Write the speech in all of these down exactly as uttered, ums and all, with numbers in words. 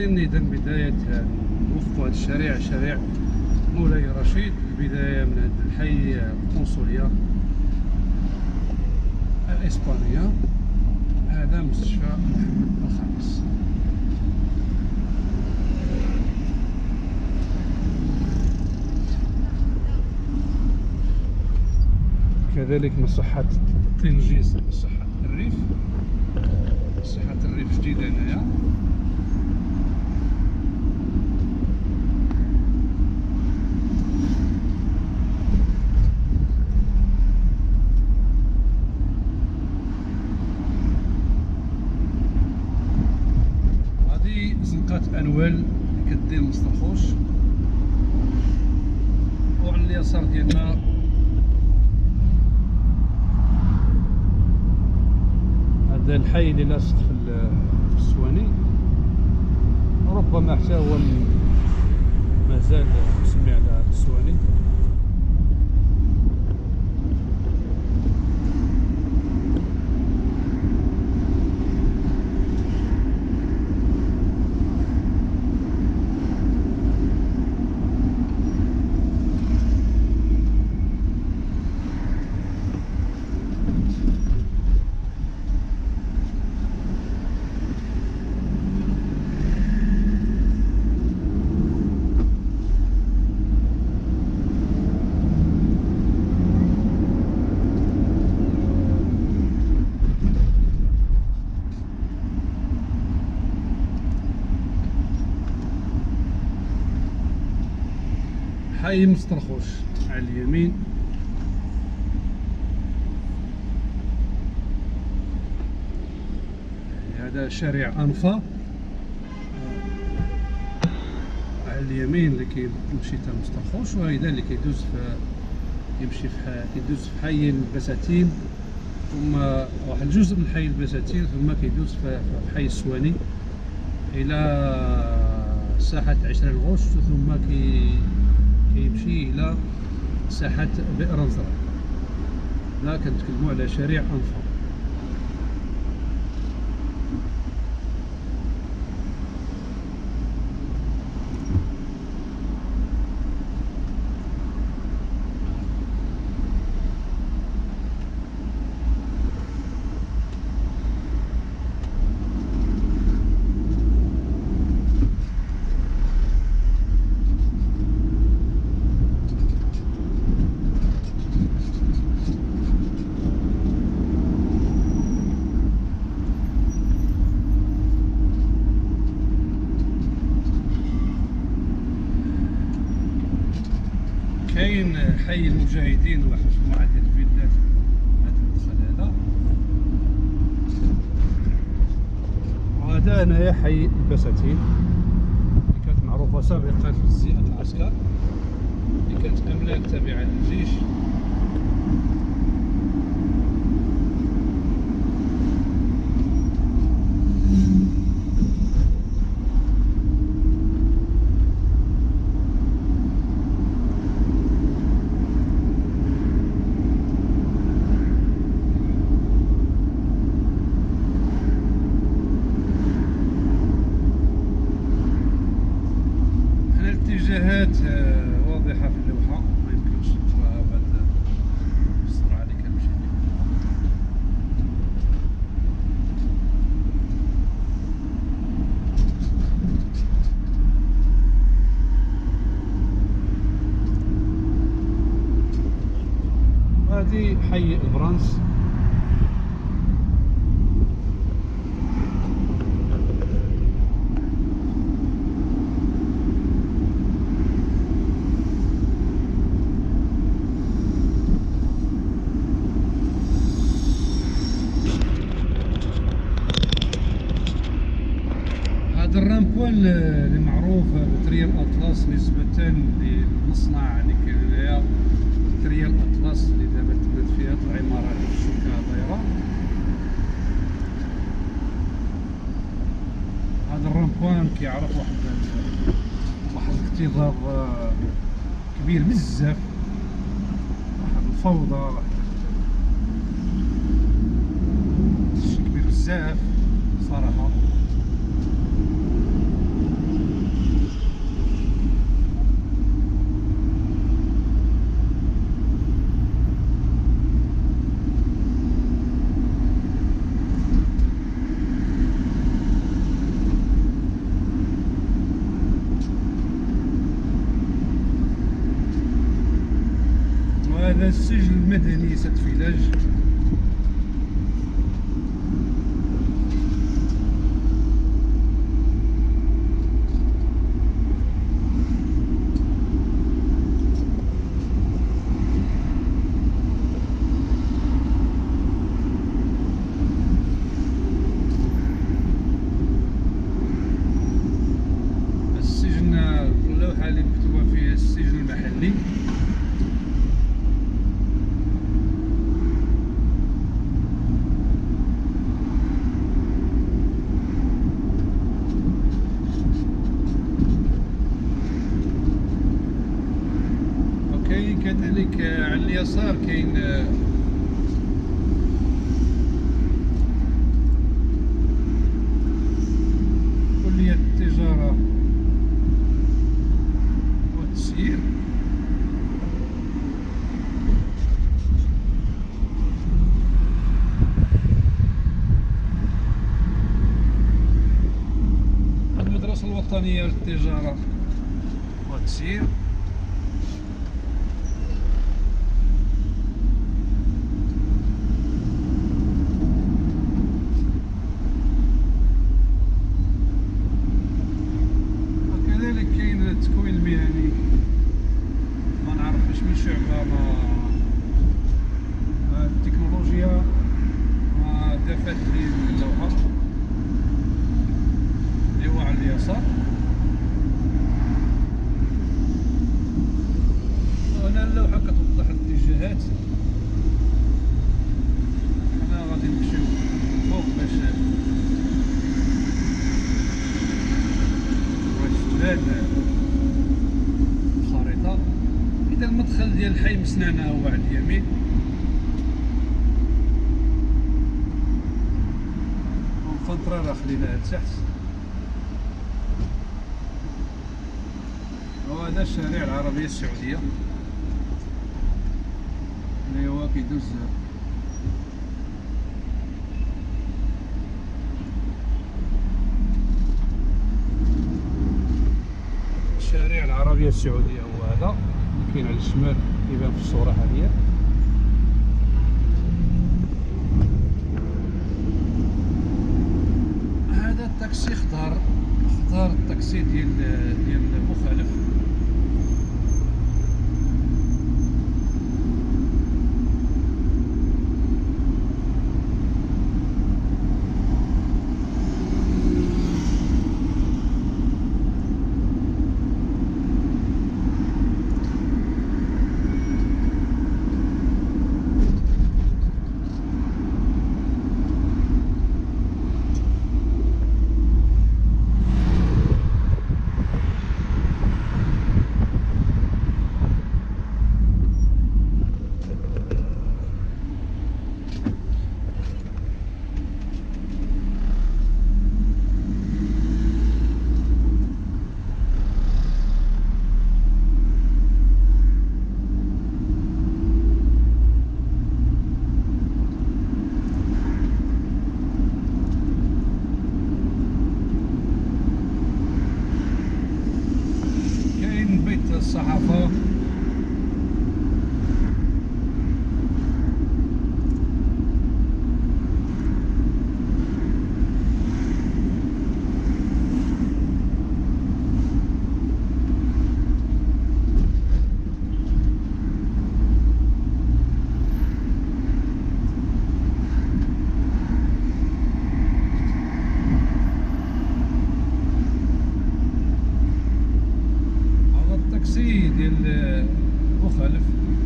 كاين إذا بداية وفق هذا الشارع، شارع مولاي رشيد، البداية من هذا الحي القنصلية الإسبانية. هذا مستشفى محمد الخامس. كذلك مصحة تنجيز، مصحة الريف، مصحة الريف جديدة هنايا. هذه زنقة أنوال اللي كدير مسترخوش، وعلى اليسار ديالنا هذا الحي اللي لاصق في السواني، ربما حتى هو مازال مسمي على السواني. حي مسترخوش على اليمين. هذا شارع أنفا على اليمين اللي كيمشي حتى مسترخوش، وهذا اللي كيدوز في كيمشي في كيدوز في حي البساتين، ثم واحد الجزء من حي البساتين، ثم كيدوز في حي السواني إلى ساحة عشرين الغوش، ثم كي كيمشي الى ساحة بئر نزرة. لا كنتكلموا على شارع أنفا. كاين حي المجاهدين، واحد مجموعة ديال الفيلات هذا المدخل هذا. وهذا هنايا حي البساتين اللي كانت معروفة سابقا بزيئة العسكر، اللي كانت أملاك تابعة للجيش. الاتجاهات واضحة في اللوحة، ما يمكنش تقراها بهاد السرعة اللي كنمشي بها. هادي حي البرانس. هذا الرامبوان اللي معروف بتريال اطلس نسبة للمصنع اللي كاين هنايا، تريال اطلس اللي دابا تبنات فيها العمارة اللي الشوكة دايرة. هذا الرامبوان كيعرف واحد واحد الاكتظاظ كبير بزاف، واحد الفوضى، واحد الشيء كبير بزاف صراحة. السجن المدني سد فيلاج. السجن اللوحة اللي مكتوبة فيه السجن المحلي. وكاين كذلك على اليسار كاين كلية التجارة والتسيير. المدرسة الوطنية للتجارة والتسيير. وكذلك كاين التكوين المهني، ما نعرفش من شعبة ما التكنولوجيا ما دافت لي اللوحة اللي هو على اليسار. وهنا اللوحة كتوضح الاتجاهات. حنا غادي نمشيو فوق باش باش تبان الخريطة. إذا المدخل ديال الحي مسنانة هو على اليمين، والفنطرة خليناها لتحت. وهذا الشارع العربية السعودية اللي هو كيدوز الشارع العربية السعودية. هو هذا اللي كاين على الشمال يبان في الصورة حاليا. هذا التاكسي خضار، خضار التاكسي ديال ديال مخالف. الصحافة. ديال مخالف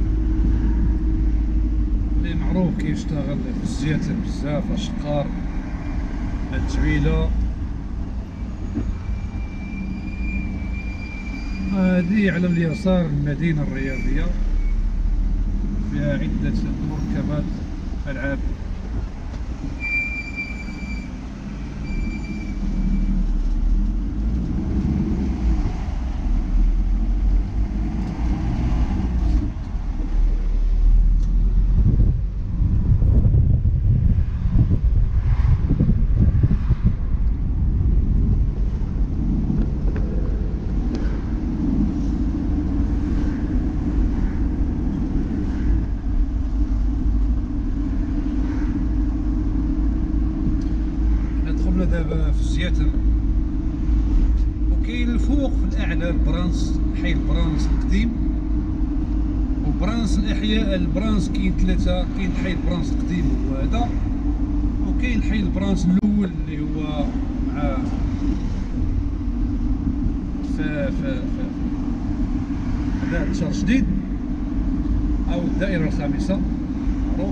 اللي معروف كيشتغل في الزياتر بزاف، اشقار، التبيله. هذه على اليسار المدينه الرياضيه، فيها عده مركبات العاب. حنا دابا في الزياتم، وكاين الفوق في الاعلى البرانس، حي البرانس القديم وبرانس الاحياء. البرانس كاين ثلاثه، كاين حي البرانس القديم هو هذا، وكاين حي البرانس الاول اللي هو مع ف ف ف هذا شهر جديد او الدائره الخامسه معروف.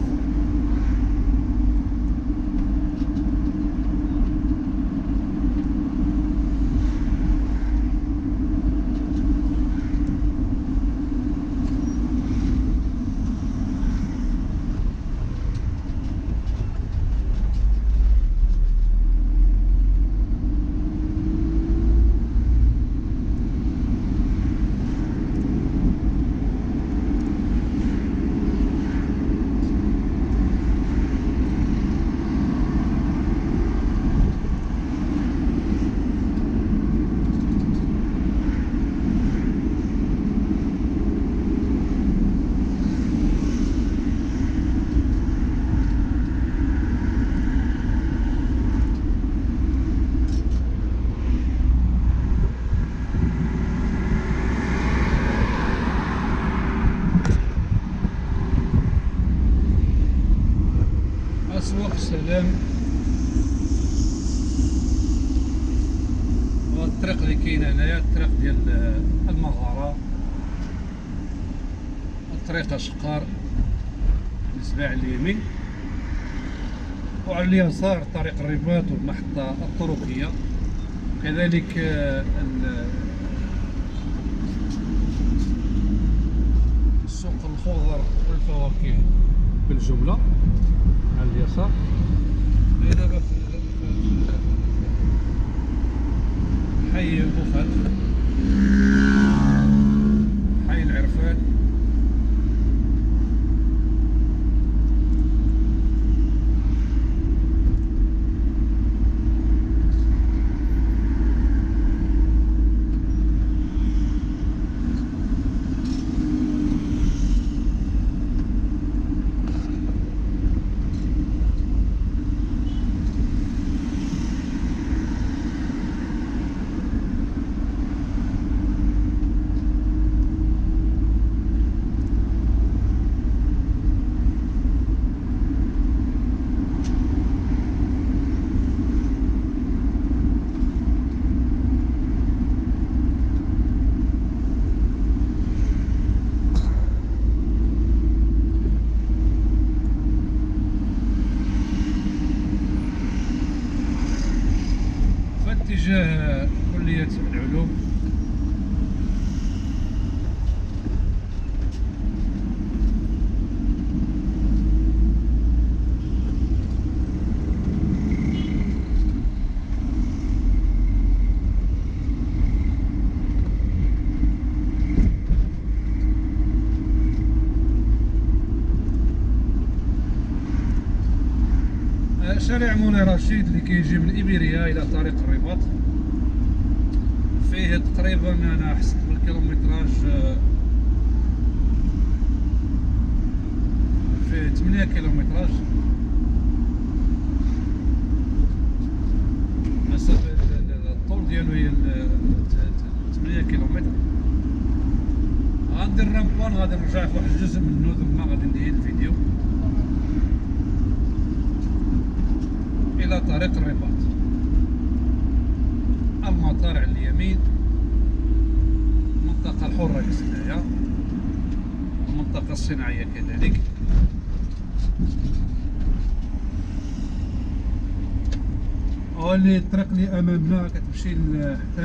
أسواق السلام، وهاد الطريق اللي كاينه هنايا الطريق ديال المغاره، الطريق شقار بالنسبه على اليمين، وعلى اليسار طريق الرباط والمحطه الطرقيه، وكذلك سوق الخضر والفواكه بالجمله على اليسار. دابا في حي بوفال، حي العرفان، اتجاه كلية العلوم. شارع مولاي رشيد اللي كيجي من إبيريا إلى طريق الرباط، فيه تقريبا أنا حسبت بالكيلومتراج فيه ثمانية كيلومتراج، مسافة الطول ديالو هي ثمانية كيلومتر. غندير رامبوان غادي نرجع في واحد الجزء منو ثم غادي ندير الفيديو إلى طريق الرباط. المطار على اليمين، المنطقة الحرة هنايا، المنطقة الصناعية كذلك. وهاللي الطريق اللي أمامنا كتمشي حتى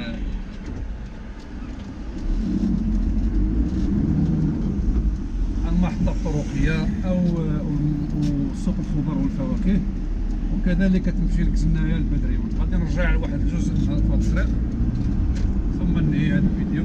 المحطة الطرقية أو سوق الخضر والفواكه، وكذلك تمشي لك هنايا البدريون. غادي نرجع لواحد الجزء من هذا الطريق ثم ننهي هذا الفيديو.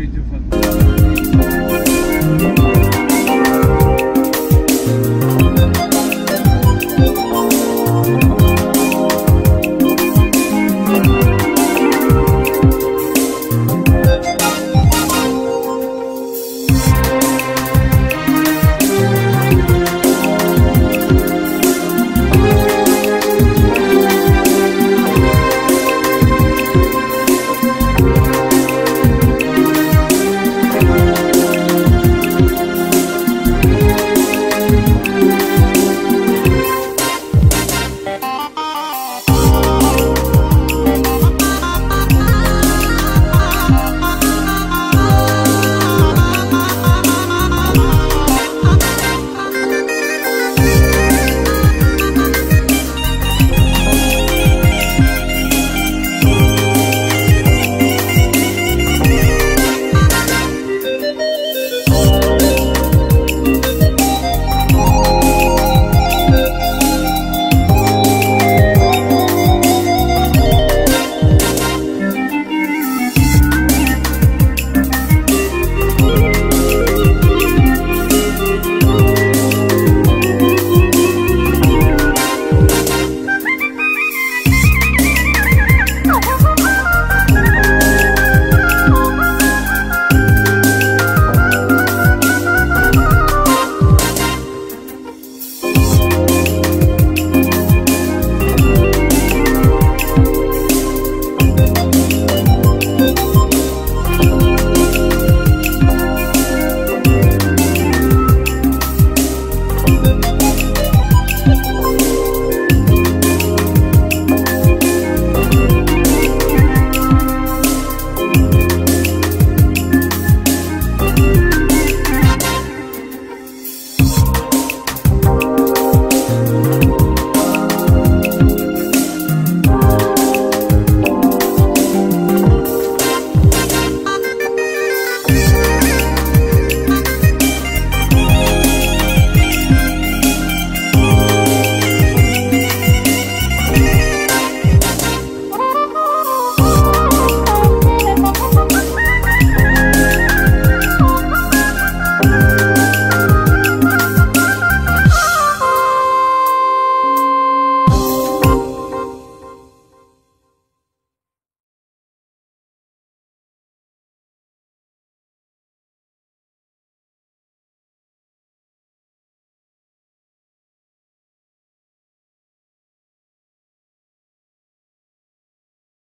فيديو في هذا